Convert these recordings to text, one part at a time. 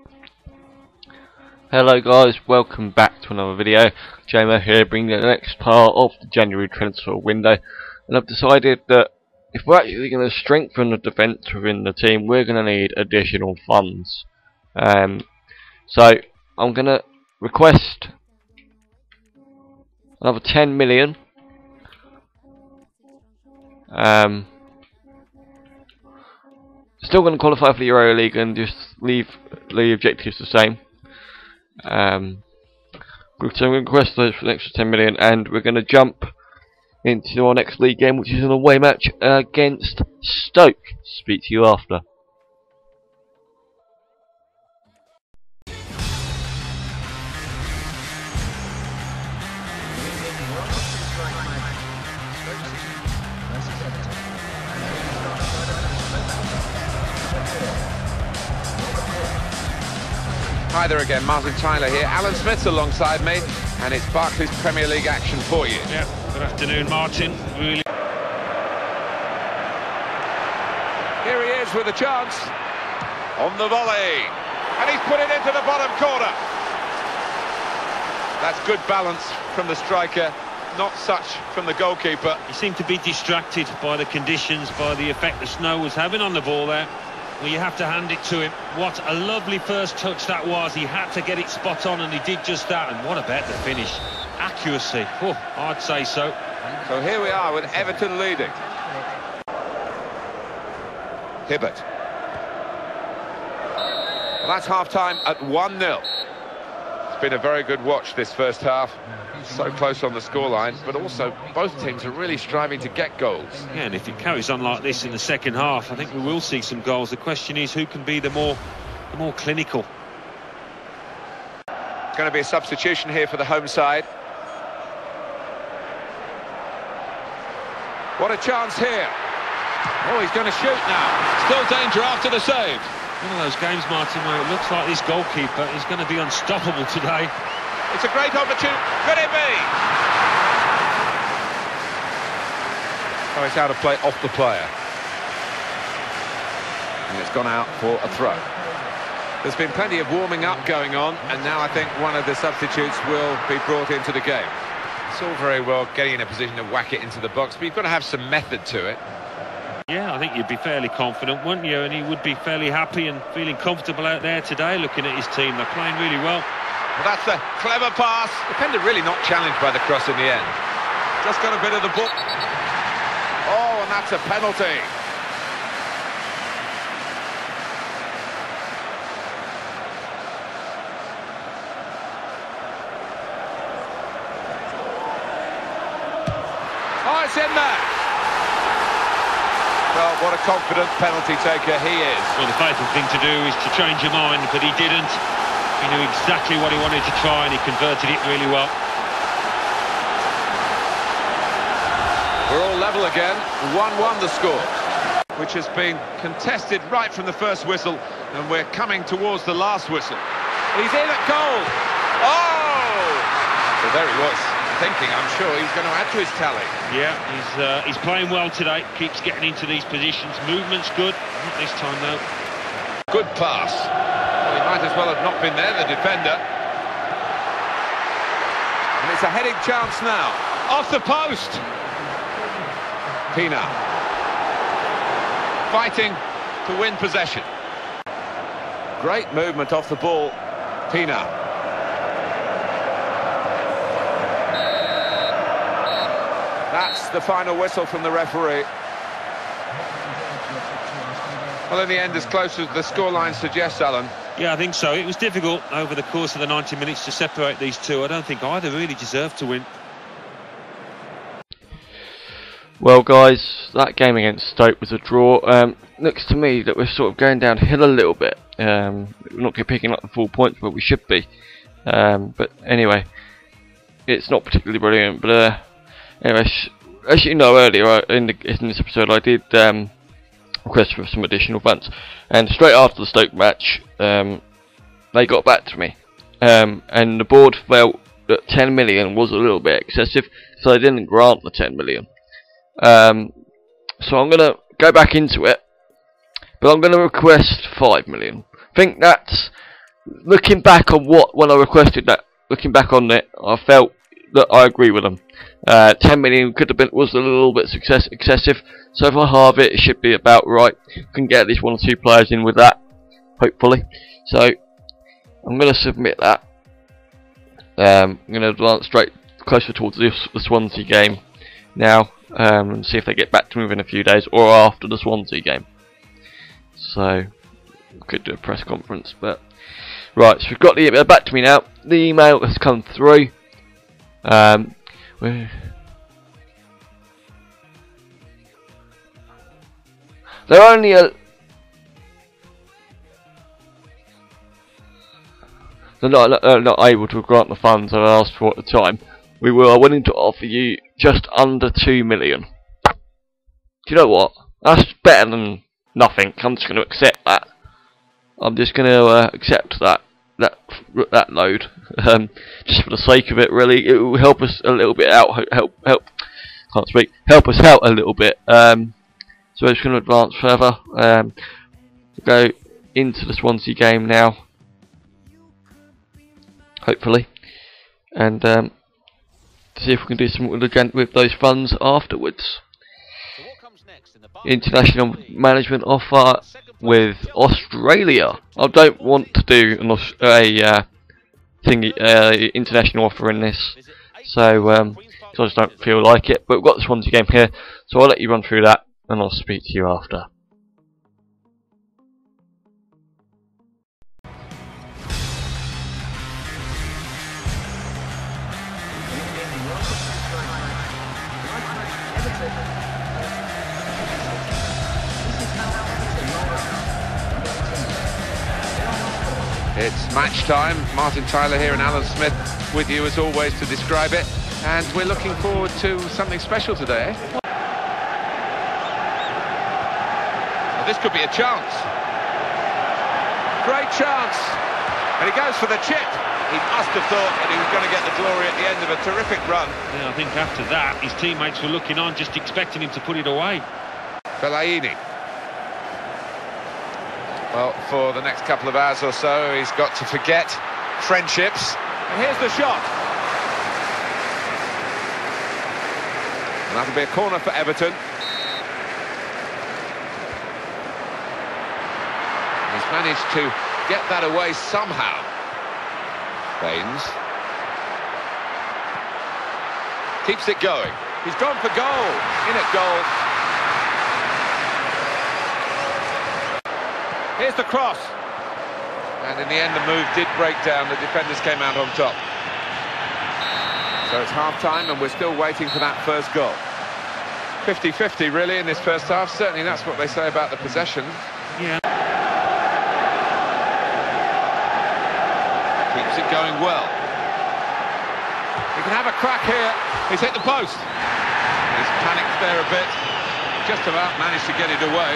Hello guys, welcome back to another video. JMO here, bringing the next part of the January transfer window. And I've decided that if we're actually going to strengthen the defence within the team, we're going to need additional funds. So I'm going to request another 10 million. Still going to qualify for the Euro League and just leave the objectives the same. So I'm going to request those for an extra 10 million, and we're going to jump into our next league game, which is an away match against Stoke. Speak to you after. Hi there again, Martin Tyler here. Alan Smith's alongside me, and it's Barclays Premier League action for you. Yeah, good afternoon, Martin. Really. Here he is with a chance on the volley, and he's put it into the bottom corner. That's good balance from the striker, not such from the goalkeeper. He seemed to be distracted by the conditions, by the effect the snow was having on the ball there. Well, you have to hand it to him. What a lovely first touch that was. He had to get it spot on, and he did just that. And what about the finish? Accuracy. Oh, I'd say so. So here we are with Everton leading. Hibbert. Well, that's half-time at 1-0. It's been a very good watch this first half. So close on the scoreline, but also both teams are really striving to get goals. Yeah, and if it carries on like this in the second half, I think we will see some goals. The question is, who can be the more clinical? Going to be a substitution here for the home side. What a chance here. Oh, he's going to shoot now. Still danger after the save. One of those games, Martin, where it looks like this goalkeeper is going to be unstoppable today. It's a great opportunity. Could it be? Oh, it's out of play, off the player. And it's gone out for a throw. There's been plenty of warming up going on, and now I think one of the substitutes will be brought into the game. It's all very well getting in a position to whack it into the box, but you've got to have some method to it. Yeah, I think you'd be fairly confident, wouldn't you? And he would be fairly happy and feeling comfortable out there today, looking at his team. They're playing really well. Well, that's a clever pass. Defender really not challenged by the cross in the end. Just got a bit of the book. Oh, and that's a penalty. Oh, it's in there. Well, what a confident penalty taker he is. Well, the fatal thing to do is to change your mind, but he didn't. He knew exactly what he wanted to try, and he converted it really well. We're all level again. 1-1 the score, which has been contested right from the first whistle, and we're coming towards the last whistle. He's in at goal. Oh! Well, there he was, thinking, I'm sure, he's going to add to his tally. Yeah, he's playing well today. Keeps getting into these positions. Movement's good. Not this time, though. Good pass. Well, he might as well have not been there, the defender. And it's a heading chance now. Off the post. Pina. Fighting to win possession. Great movement off the ball. Pina. That's the final whistle from the referee. Well, in the end, as close as the scoreline suggests, Alan. Yeah, I think so. It was difficult over the course of the 90 minutes to separate these two. I don't think either really deserved to win. Well guys, that game against Stoke was a draw. Looks to me that we're sort of going downhill a little bit. We're not picking up the full points, but we should be. But anyway, it's not particularly brilliant. But anyway, as you know, earlier in this episode, I did request for some additional funds, and straight after the Stoke match, they got back to me, and the board felt that 10 million was a little bit excessive, so they didn't grant the 10 million. So I'm going to go back into it, but I'm going to request 5 million. I think that's looking back on when I requested that, looking back on it, I felt that I agree with them. 10 million was a little bit excessive, so if I halve it, it should be about right. Can get at least 1 or 2 players in with that, hopefully. So I'm going to submit that. I'm going to advance straight closer towards the Swansea game now, and see if they get back to me within a few days or after the Swansea game. So we could do a press conference, but right. So we've got the email back to me now. The email has come through. They're only they're not able to grant the funds I asked for at the time. We were willing to offer you just under 2 million. Do you know what? That's better than nothing. I'm just going to accept that. I'm just going to accept that load, just for the sake of it. Really, it will help us a little bit out. Help us out a little bit. So we're just going to advance further. Go into the Swansea game now, hopefully, and see if we can do something with those funds afterwards. So what comes next in the International management offer with Australia. I don't want to do international offer in this, so I just don't feel like it. But we've got the Swansea game here, so I'll let you run through that, and I'll speak to you after. It's match time. Martin Tyler here and Alan Smith with you as always to describe it. And we're looking forward to something special today. Well, this could be a chance. Great chance. And he goes for the chip. He must have thought that he was going to get the glory at the end of a terrific run. Yeah, I think after that, his teammates were looking on, just expecting him to put it away. Fellaini. Well, for the next couple of hours or so, he's got to forget friendships. And here's the shot. And that'll be a corner for Everton. He's managed to get that away somehow. Baines. Keeps it going. He's gone for goal. In at goal. Here's the cross. And in the end, the move did break down. The defenders came out on top. So it's half-time, and we're still waiting for that first goal. 50-50, really, in this first half. Certainly that's what they say about the possession. Yeah. Keeps it going well. He can have a crack here. He's hit the post. He's panicked there a bit. Just about managed to get it away.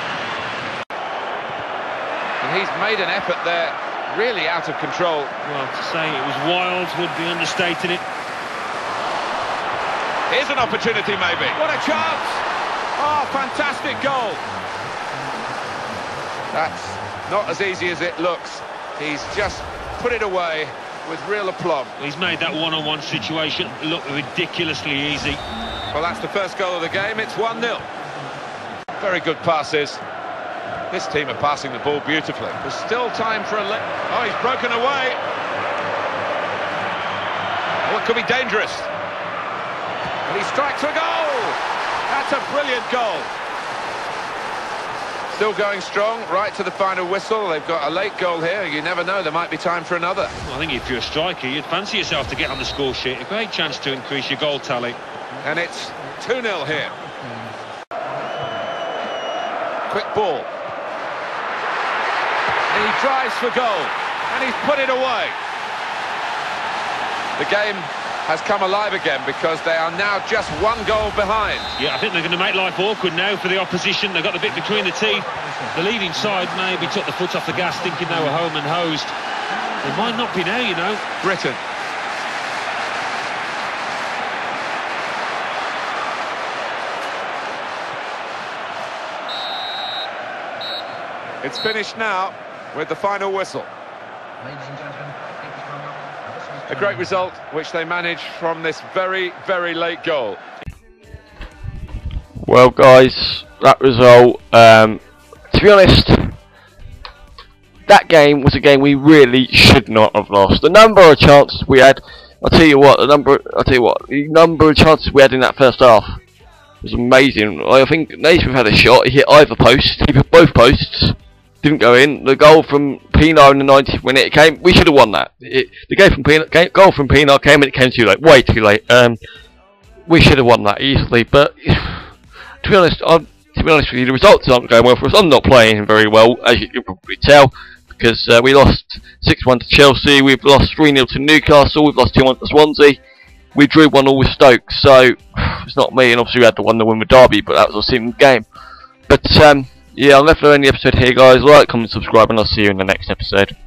And he's made an effort there, really out of control. Well, to say it was wild would be understating it. Here's an opportunity, maybe. What a chance! Oh, fantastic goal. That's not as easy as it looks. He's just put it away with real aplomb. He's made that one-on-one situation look ridiculously easy. Well, that's the first goal of the game. It's 1-0. Very good passes. This team are passing the ball beautifully. There's still time for a... Oh, he's broken away. Oh, it could be dangerous. And he strikes a goal. That's a brilliant goal. Still going strong, right to the final whistle. They've got a late goal here. You never know, there might be time for another. Well, I think if you're a striker, you'd fancy yourself to get on the score sheet. A great chance to increase your goal tally. And it's 2-0 here. Quick ball. And he drives for goal. And he's put it away. The game has come alive again because they are now just 1 goal behind. Yeah, I think they're going to make life awkward now for the opposition. They've got the bit between the teeth. The leading side maybe took the foot off the gas thinking they were home and hosed. They might not be now, you know. Britain. It's finished now with the final whistle. A great result which they managed from this very, very late goal. Well, guys, that result, to be honest, that game was a game we really should not have lost. The number of chances we had, I'll tell you what, the number of chances we had in that first half was amazing. I think Naismith had a shot, he hit either post, he hit both posts, didn't go in. The goal from Pienaar in the 90th minute came, we should have won that. The goal from Pienaar came and it came too late, way too late. We should have won that easily, but to be honest with you, the results aren't going well for us. I'm not playing very well, as you can probably tell, because we lost 6-1 to Chelsea, we've lost 3-0 to Newcastle, we've lost 2-1 to Swansea, we drew 1-1 with Stoke, so it's not me, and obviously we had the 1-1 with Derby, but that was a single game. But yeah, I'm left for the end of the episode here, guys. Like, comment, subscribe, and I'll see you in the next episode.